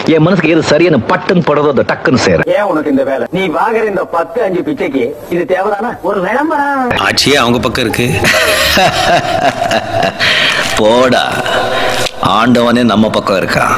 என் மனசுக்கு எது சரியான பட்டுன்னு படுறதோ அந்த டக்குன்னு சேர. ஏன் உனக்கு இந்த வேலை? நீ வாங்குற இந்த 10-5 பிச்சைக்கு இது தேவைதானா? ஒரு விளம்பரம் ஆட்சியே அவங்க பக்கம் இருக்கு. போடா, ஆண்டவனே நம்ம பக்கம் இருக்கா.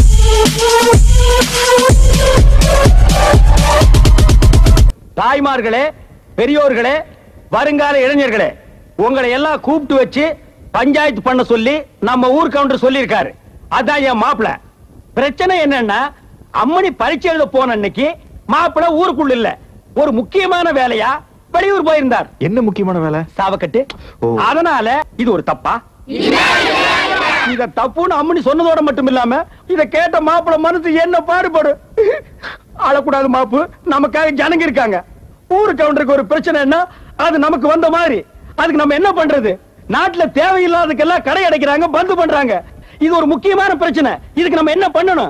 தாய்மார்களே, பெரியோர்களே, வருங்கால இளைஞர்களே, உங்களை எல்லாம் கூப்பிட்டு வச்சு பஞ்சாயத்து பண்ண சொல்லி நம்ம ஊர் கவுண்டர் சொல்லியிருக்காரு. அதான் என் மாப்பிள. பிரச்சனை என்னன்னா, அம்மணி பரீட்சை எழுத போன அன்னைக்கு மாப்பிள ஊருக்குள்ள இல்ல, ஒரு முக்கியமான வேலையா வெளியூர் போயிருந்தார். என்ன முக்கியமான வேலை? சாவக்கட்டு. அதனால இது ஒரு தப்பா? இத தப்புன்னு அம்மணி சொன்னதோட மட்டும் இல்லாம இத கேட்ட மாப்பிள மனசு என்ன பாடுபடு. அழக்கூடாது மாப்பு, நமக்காக ஜனங்க இருக்காங்க. ஊரு கவுண்டருக்கு ஒரு பிரச்சனைன்னா அது நமக்கு வந்த மாதிரி. அதுக்கு நம்ம என்ன பண்றது? நாட்டுல தேவையில்லாததுக்கெல்லாம் கடை அடைக்கிறாங்க, பந்து பண்றாங்க. இது ஒரு முக்கியமான பிரச்சனை. இதுக்கு நம்ம என்ன பண்ணணும்?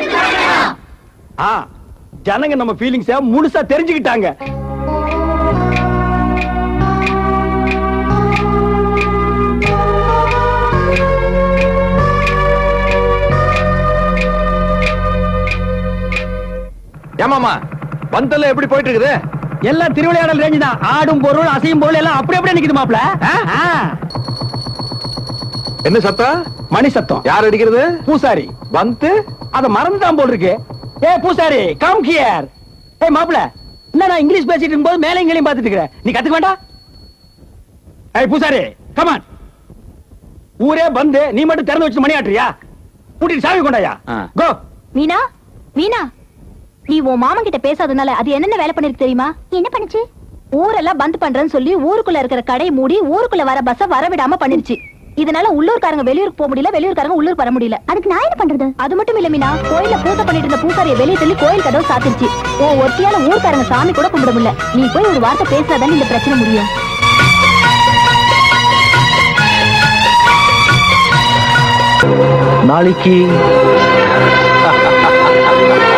ஜனங்க நம்ம ஃபீலிங்ஸ முழுசா தெரிஞ்சுக்கிட்டாங்க. ஏமாமா, பந்தல்ல எப்படி போயிட்டு இருக்குது? எல்லாம் திருவிளையாடல் ரேஞ்சு தான். ஆடும் பொருள், அசையும் பொருள் எல்லாம் அப்படி அப்படியே நிக்குது மாப்ள. என்ன சத்தம்? மணி சத்தம். யார் அடிக்கிறது? பூசாரி. வந்து அத மறந்துதான் போல் இருக்கு. ஏ பூசாரி, கம் ஹியர். ஏ மாப்ள, என்ன நான் இங்கிலீஷ் பேசிட்டு இருக்கும்போது மேலே இங்கேயும் பார்த்துட்டு இருக்கேன். நீ கத்துக்க வேண்டாம். ஏய் பூசாரி, கம் ஆன். ஊரே வந்து நீ மட்டும் திறந்து வச்சு மணி ஆட்டுறியா? கூட்டிட்டு சாவி கொண்டாயா. கோ. மீனா, மீனா, நீ உன் மாமன் கிட்ட பேசாதனால அது என்னென்ன வேலை பண்ணிருக்கு தெரியுமா? என்ன பண்ணுச்சு? ஊரெல்லாம் பந்த் பண்றேன்னு சொல்லி ஊருக்குள்ள இருக்கிற கடை மூடி ஊருக்குள்ள வர பஸ்ஸ வரவிடாம பண்ணிருச்சு. இதனால உள்ளூர்காரங்க வெளியூருக்கு போக முடியல, வெளியூர்காரங்க உள்ளூர் வர முடியல. அதுக்கு நான் என்ன பண்றது? அது மட்டும் இல்ல மீனா, கோயில பூஜை பண்ணிட்டு இருந்த பூசாரியை வெளியே தள்ளி கோயில் கதவு சாத்திருச்சு. உன் ஒத்தியால ஊர்க்காரங்க சாமி கூட கும்பிட முடியல. நீ போய் ஒரு வார்த்தை பேசாதானே இந்த பிரச்சனை முடியும். நாளைக்கு